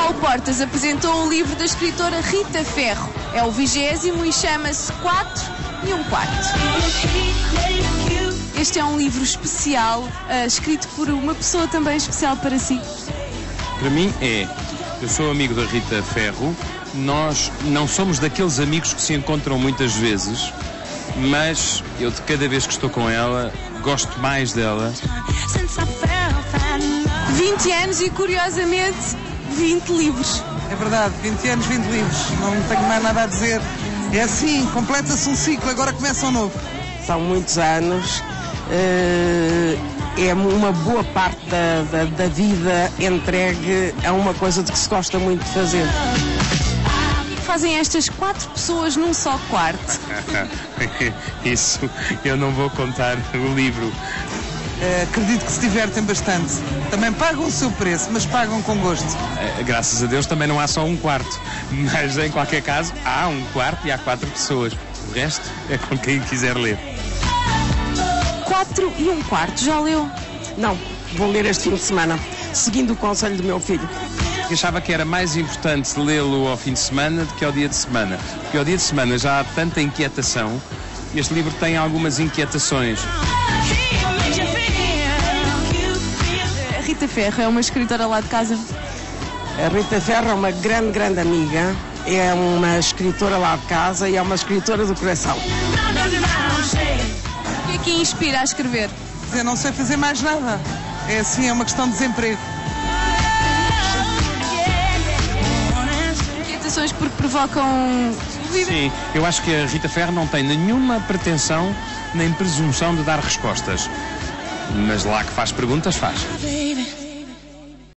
Paulo Portas apresentou o livro da escritora Rita Ferro. É o 20º e chama-se 4 e um quarto. Este é um livro especial, escrito por uma pessoa também especial para si. Para mim é. Eu sou amigo da Rita Ferro. Nós não somos daqueles amigos que se encontram muitas vezes, mas eu de cada vez que estou com ela, gosto mais dela. 20 anos e, curiosamente, 20 livros. É verdade, 20 anos, 20 livros. Não tenho mais nada a dizer. É assim, completa-se um ciclo, agora começa um novo. São muitos anos. É uma boa parte da vida entregue a uma coisa de que se gosta muito de fazer. O que fazem estas 4 pessoas num só quarto? Isso, eu não vou contar o livro. Acredito que se divertem bastante. Também pagam o seu preço, mas pagam com gosto. Graças a Deus também não há só um quarto, mas em qualquer caso há um quarto e há 4 pessoas. O resto é com quem quiser ler. 4 e um quarto, já leu? Não, vou ler este fim de semana, seguindo o conselho do meu filho. Eu achava que era mais importante lê-lo ao fim de semana do que ao dia de semana, porque ao dia de semana já há tanta inquietação. Este livro tem algumas inquietações. A Rita Ferro é uma escritora lá de casa? A Rita Ferro é uma grande, grande amiga, é uma escritora lá de casa e é uma escritora do coração. O que é que a inspira a escrever? Eu não sei fazer mais nada. É assim, é uma questão de desemprego. Inquietações porque provocam... Sim, eu acho que a Rita Ferro não tem nenhuma pretensão nem presunção de dar respostas. Mas lá que faz perguntas, faz.